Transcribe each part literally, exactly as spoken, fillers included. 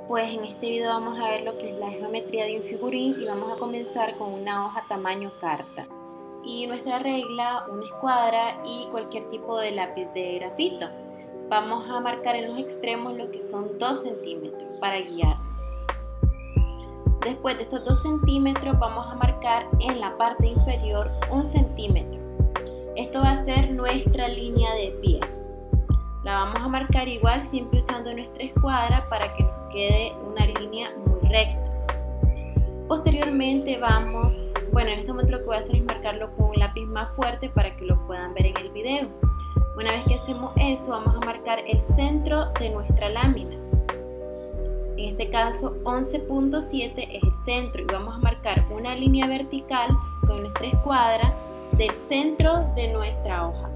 Pues en este video vamos a ver lo que es la geometría de un figurín y vamos a comenzar con una hoja tamaño carta. Y nuestra regla, una escuadra y cualquier tipo de lápiz de grafito. Vamos a marcar en los extremos lo que son dos centímetros para guiarnos. Después de estos dos centímetros vamos a marcar en la parte inferior un centímetro. Esto va a ser nuestra línea de pie. La vamos a marcar igual siempre usando nuestra escuadra para que nos quede una línea muy recta. Posteriormente vamos, bueno en este momento lo que voy a hacer es marcarlo con un lápiz más fuerte para que lo puedan ver en el video. Una vez que hacemos eso vamos a marcar el centro de nuestra lámina. En este caso once punto siete es el centro y vamos a marcar una línea vertical con nuestra escuadra del centro de nuestra hoja.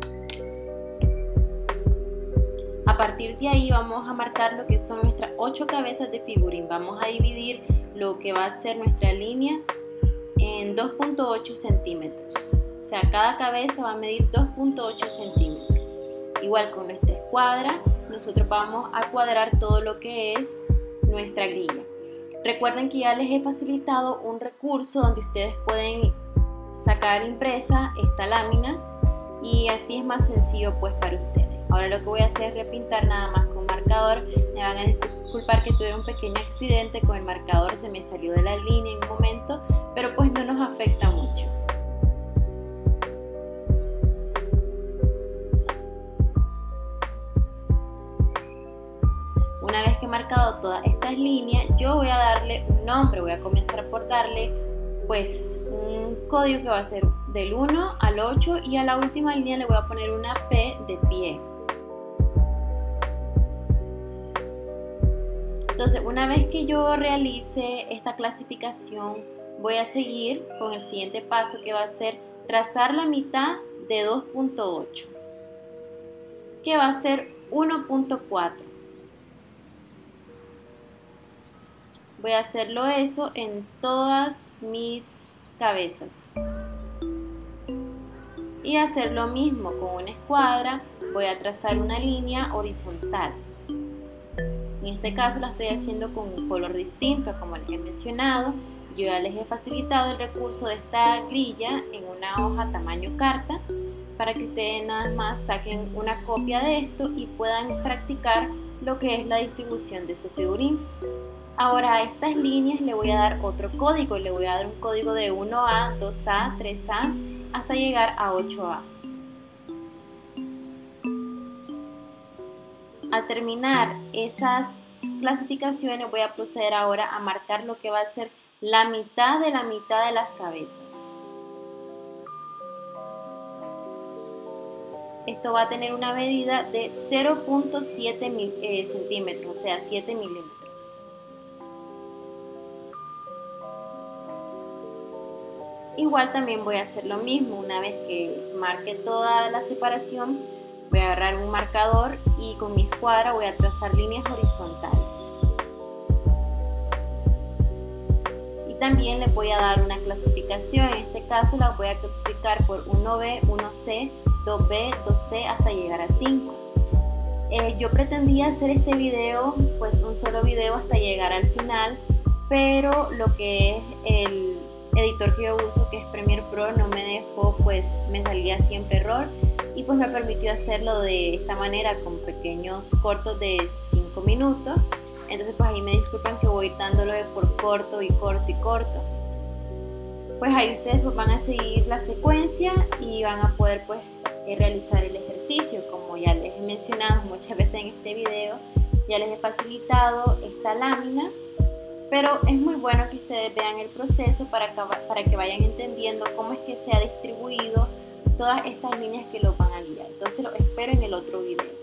A partir de ahí vamos a marcar lo que son nuestras ocho cabezas de figurín. Vamos a dividir lo que va a ser nuestra línea en dos punto ocho centímetros. O sea, cada cabeza va a medir dos punto ocho centímetros. Igual con nuestra escuadra, nosotros vamos a cuadrar todo lo que es nuestra grilla. Recuerden que ya les he facilitado un recurso donde ustedes pueden sacar impresa esta lámina y así es más sencillo pues para ustedes. Ahora lo que voy a hacer es repintar nada más con marcador. Me van a disculpar que tuve un pequeño accidente con el marcador, se me salió de la línea en un momento, pero pues no nos afecta mucho. Una vez que he marcado todas estas líneas, yo voy a darle un nombre, voy a comenzar por darle pues un código que va a ser del uno al ocho y a la última línea le voy a poner una P de pie. Entonces, una vez que yo realice esta clasificación, voy a seguir con el siguiente paso que va a ser trazar la mitad de dos punto ocho, que va a ser uno punto cuatro. Voy a hacerlo eso en todas mis cabezas. Y hacer lo mismo con una escuadra, voy a trazar una línea horizontal. En este caso la estoy haciendo con un color distinto, como les he mencionado. Yo ya les he facilitado el recurso de esta grilla en una hoja tamaño carta para que ustedes nada más saquen una copia de esto y puedan practicar lo que es la distribución de su figurín. Ahora a estas líneas le voy a dar otro código, le voy a dar un código de uno A, dos A, tres A hasta llegar a ocho A. Al terminar esas clasificaciones voy a proceder ahora a marcar lo que va a ser la mitad de la mitad de las cabezas. Esto va a tener una medida de cero punto siete eh, centímetros, o sea siete milímetros. Igual también voy a hacer lo mismo, una vez que marque toda la separación, voy a agarrar un marcador y con mi escuadra voy a trazar líneas horizontales. Y también les voy a dar una clasificación, en este caso la voy a clasificar por uno B, uno C, dos B, dos C hasta llegar a cinco. Eh, yo pretendía hacer este video, pues un solo video hasta llegar al final, pero lo que es el editor que yo uso, que es Premiere Pro, no me dejó, pues me salía siempre error y pues me permitió hacerlo de esta manera con pequeños cortos de cinco minutos. Entonces pues ahí me disculpan que voy dándolo por corto y corto y corto. Pues ahí ustedes pues van a seguir la secuencia y van a poder pues realizar el ejercicio. Como ya les he mencionado muchas veces en este video, ya les he facilitado esta lámina, pero es muy bueno que ustedes vean el proceso para que, para que vayan entendiendo cómo es que se ha distribuido todas estas líneas que los van a guiar. Entonces los espero en el otro video.